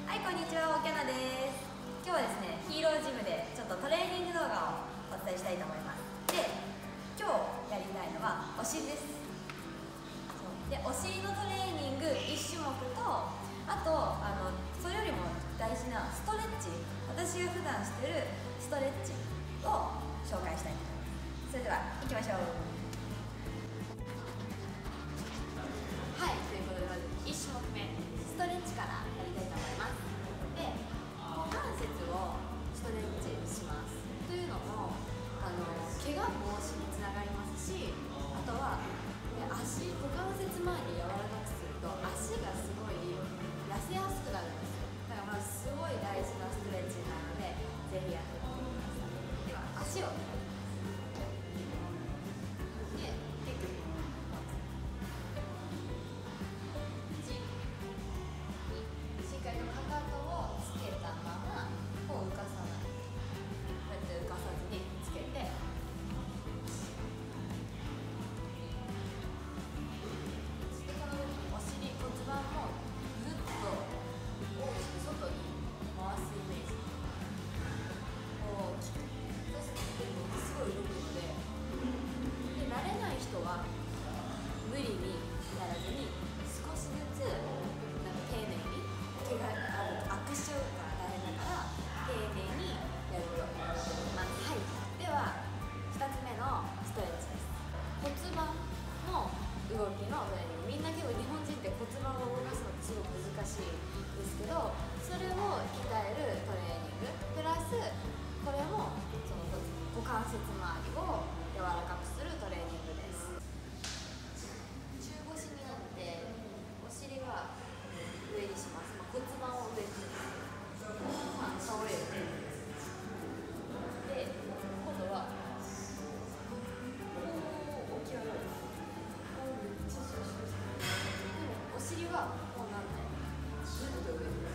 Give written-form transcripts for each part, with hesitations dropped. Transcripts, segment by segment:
はい、こんにちは、オキャナです。今日はですね、ヒーロージムでちょっとトレーニング動画をお伝えしたいと思います。で、今日やりたいのはお尻です。で、お尻のトレーニング1種目と、あとそれよりも大事なストレッチ、私が普段してるストレッチを紹介したいと思います。それでは行きましょう。はい、ということでまず1種目目、ストレッチからやりたいと思います。で、股関節をストレッチします。というのも怪我防止につながりますし、あとは、ね、股関節周り柔らかくすると足がすごい痩せやすくなるんですよ。だからすごい大事なストレッチなので、ぜひやってみてください。では足を無理にやらずに少しずつ丁寧に怪我悪臭が大変だから丁寧にやると思います。はい、では2つ目のストレッチです。骨盤の動きのトレーニング、みんな結構日本人って骨盤を動かすのってすごく難しいんですけど、それを鍛えるトレーニングプラスこれもその股関節周りを柔らかくするトレーニングです。中腰になってお尻が上にします。骨盤を上にします。倒れる。で、今度はこう起き上がる。でもお尻はこうなんない。ずっと上に。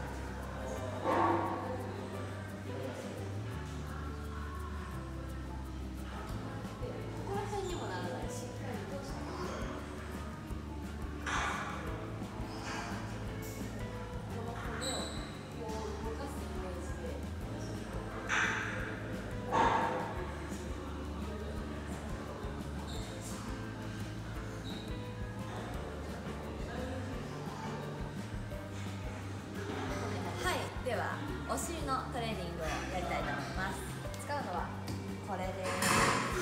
ではお尻のトレーニングをやりたいと思います。使うのはこれです。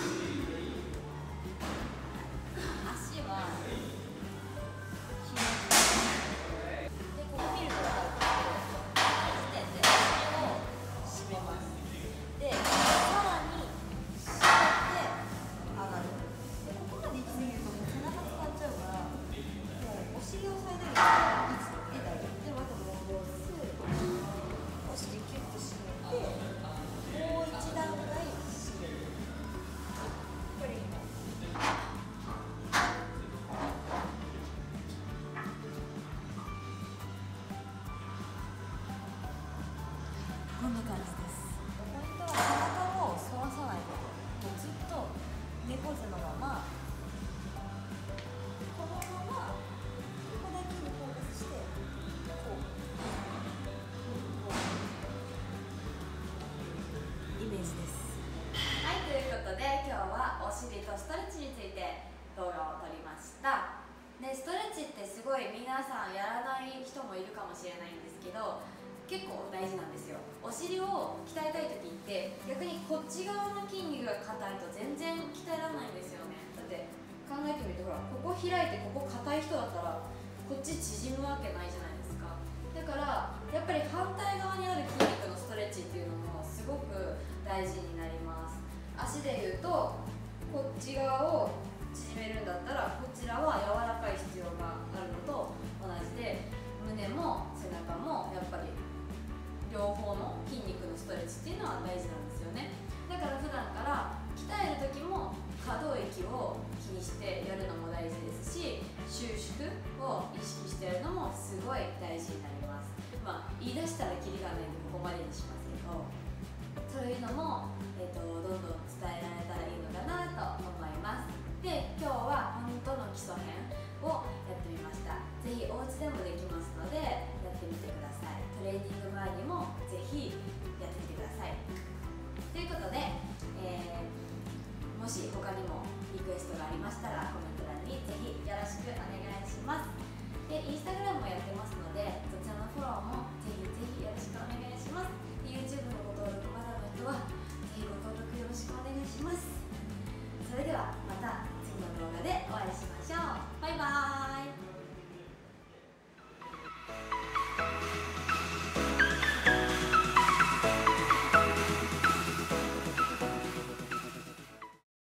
足はひねってで、ここ見ると分かるんですけど、時点でお尻を締めます。で、さらに締めて上がる。で、ここまで行き過ぎるともう背中使っちゃうから、もうお尻を最大限で大丈夫。で、また戻す。お尻キュッと締めて、もう一段階締める。これ今こんな感じです。ポイントは体を反らさないこと。ずっと猫背のまま、このままここだけにフォーカスして、こうイメージです。はい、ということで今日はお尻とストレッチについて動画を撮りました。で、ストレッチってすごい皆さんやらない人もいるかもしれないんですけど、結構大事なんですよ。お尻を鍛えたい時って逆にこっち側の筋肉が硬いと全然鍛えられないんですよね。だって考えてみて、ほらここ開いてここ硬い人だったらこっち縮むわけないじゃないですか。だからやっぱり反対側にある筋肉のストレッチっていうのもすごく大事になります。足でいうとこっち側を縮めるんだったらこちらは柔らかい必要があるのと同じで、胸も背中もやっぱり両方の筋肉のストレッチっていうのは大事なんですよね。だから普段から鍛える時も可動域を気にしてやるのも大事ですし、収縮を意識してやるのもすごい大事になります。言い出したらキリがないんでここまでにしますけど、そういうのも、どんどん伝えられたらいいのかなと思います。で、今日は本当の基礎編をやってみました。ぜひお家でもできますのでやってみてください。トレトがありましたらコメント欄にぜひよろしくお願いします。で、インスタグラムもやってますので、そちらのフォローもぜひぜひよろしくお願いします。で、 YouTube の